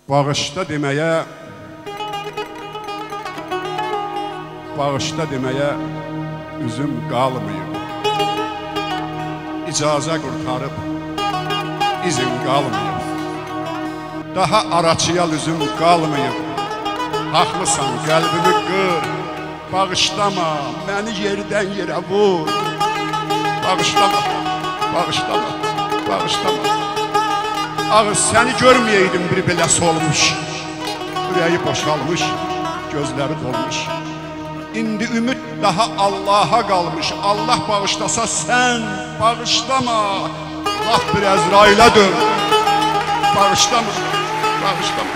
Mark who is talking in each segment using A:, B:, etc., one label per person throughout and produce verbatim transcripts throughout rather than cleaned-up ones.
A: Bağışla deməyə, bağışla deməyə üzüm qalmayıb. İcazə qurtarıb izin qalmayıb. Daha araçıyal üzüm qalmayıb. Haqlısan, qəlbimi qır. Bağışlama, məni yerdən yerə vur. Bağışlama, bağışlama, bağışlama. Ağız səni görməyəydim bir beləsi olmuş. Ürəyi boşalmış, gözləri dolmuş. İndi ümid daha Allaha qalmış. Allah bağışlasa sən bağışlama. Laf bir Əzrailə dön. Bağışlama, bağışlama.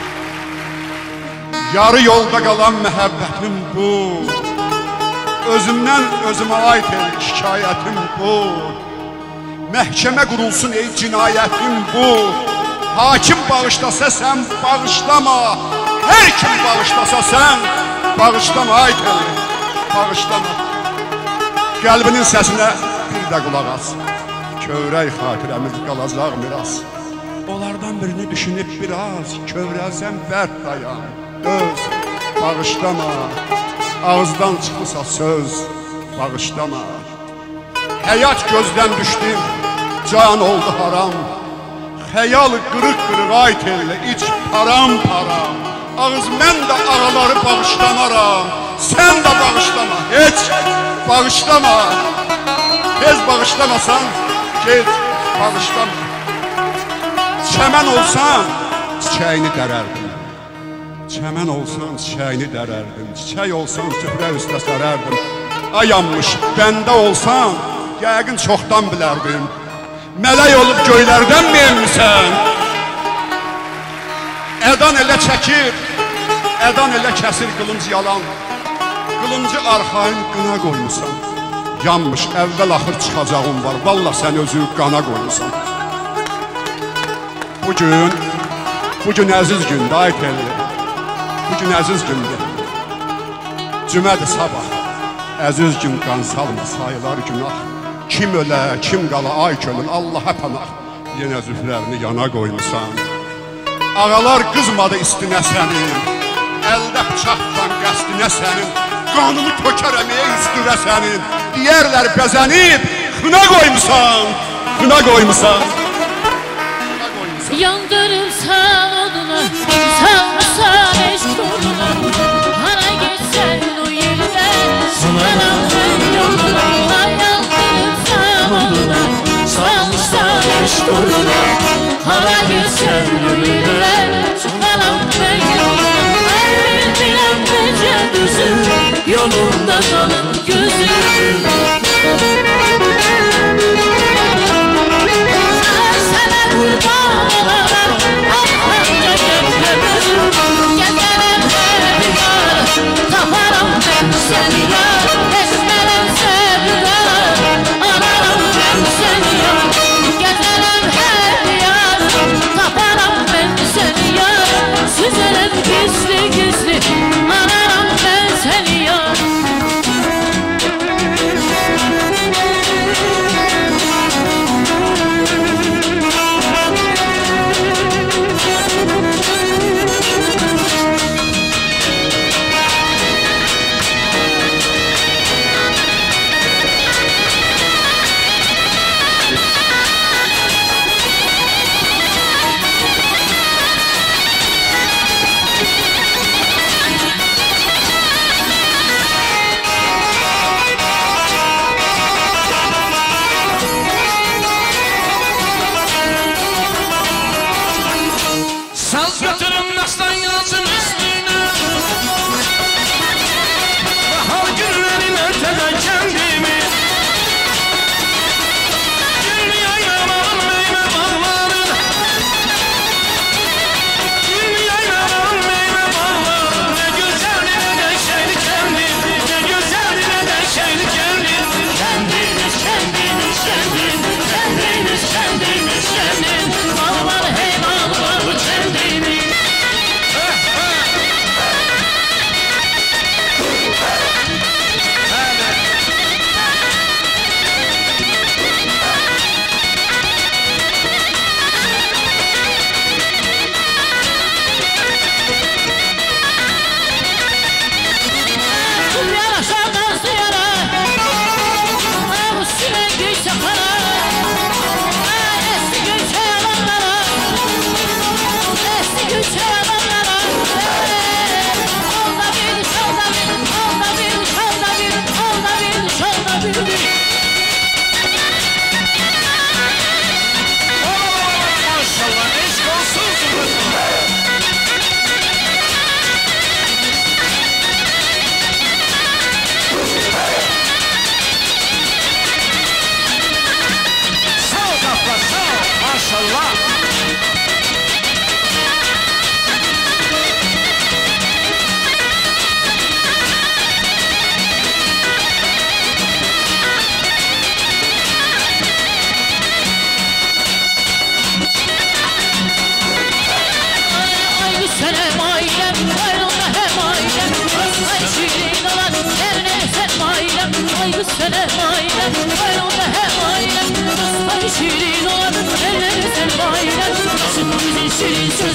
A: Yarı yolda qalan məhəbbətim bu. Özümdən özümə ait el şikayətim bu. Məhkəmə qurulsun ey cinayətim bu. Hakim bağışlasa sən bağışlama. Hər kim bağışlasa sən bağışlama ait el. Bağışlama. Qəlbinin səsinə bir də qulaq as. Kövrək xatirəmiz qalacaq miras. Onlardan birini düşünüb biraz kövrəlsən bərk dayan. Döz, bağışlama. Ağızdan çıxırsa söz, bağışlama. Həyat gözdən düşdü, can oldu haram. Xəyal qırıq-qırıq ait elə, iç param-param. Ağız mən də ağaları bağışlamaram. Sən də bağışlama, heç bağışlama. Tez bağışlamasan, gec bağışlama. Çəmən olsan, çiçəyini dərərdim. Çəmən olsan, çiçəyini dərərdim. Çiçək olsan, süfrə üstə sərərdim. Ayanmış, bəndə olsan, yəqin çoxdan bilərdim. Mələk olub göylərdən mi elmisən? Ədan elə çəkir, ədan elə kəsir qılınc yalan. Qılıncı arxayın qına qoymusan. Yanmış, əvvəl axır çıxacağım var. Valla sən özü qana qoymusan. Bugün, bugün əziz gündür, ay telli. Bugün əziz gündür. Cümədir sabah. Əziz gün qan salma, sayılar günah. Kim ölə, kim qala, ay könül, Allaha pənah. Yenə züflərini yana qoymusan. Ağalar qızmadı istinə sənin. Əldə bıçaqdan qəsdinə sənin. Qanını tökərəməyə üstüvə sənin. Deyərlər bəzənib, xına qoymusan. Xına qoymusan.
B: Yandırırsan oduna, salmışsan eşkuduna. Hara geçsen o yerden, sana ben yoluna. Yandırırsan oduna, salmışsan eşkuduna. Hara geçsen o yerden, sana ben yoluna. Her bilen gece düzüm, yolunda kalın gözüm. Sana kurban olamam,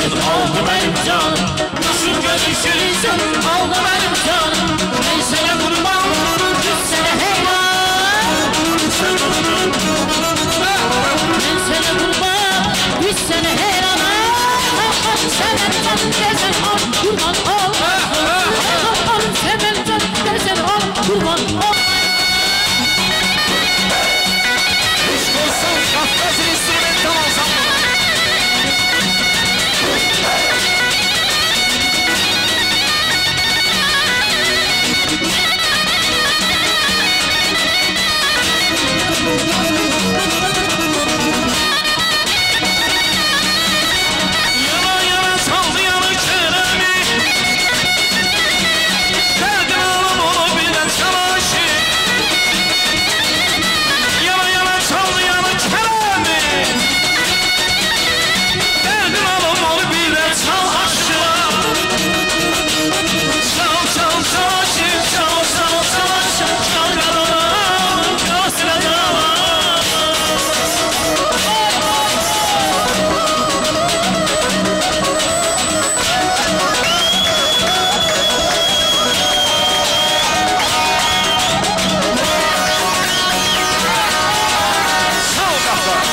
B: aldı benim canım. Kuşun gözü şirinsin, aldı benim canım. Ben sana kurban, yüz sene heyran. Ben sana kurban, yüz sene heyran. Seven can desen al, kurban ol. Seven can desen al, kurban ol.
C: Aşk olsun Kafkas'ın instrumental ensemble.
D: Yana yana çaldı yanı keremi. Derdin alım onu bilen çalaşı. Yana yana çaldı yanı keremi. Derdin alım onu bilen çalaşı. Çal çal çalaşı, çal çal çalaşı. Çal kadınım, kasredem.
C: Sağ ol Kafkas.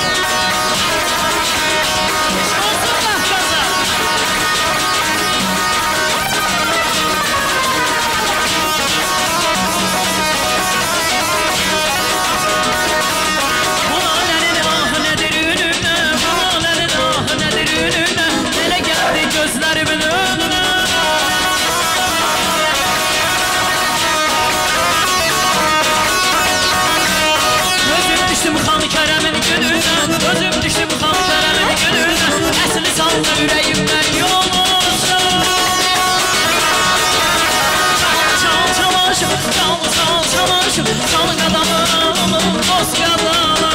D: Bu alenin ahı nedir ününe, bu alenin ahı nedir ününe, hele geldi gözlerimin önüne. Gözüm düştüm Xan Kərəmin gününe, gözüm düştüm Xan Kərəmin gününe, əsli saldı ürəyimdən yolmuşum. Çal çamaşım, çal çal çamaşım, çal qadamım, dost qadamım.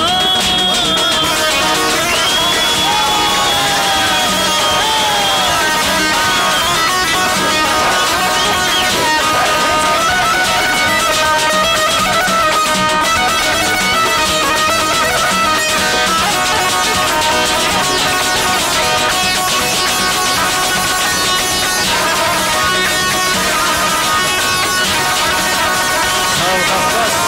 C: Sağ ol Kafkas.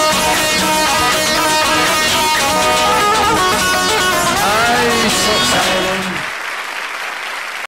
C: Ay çok sağ ol.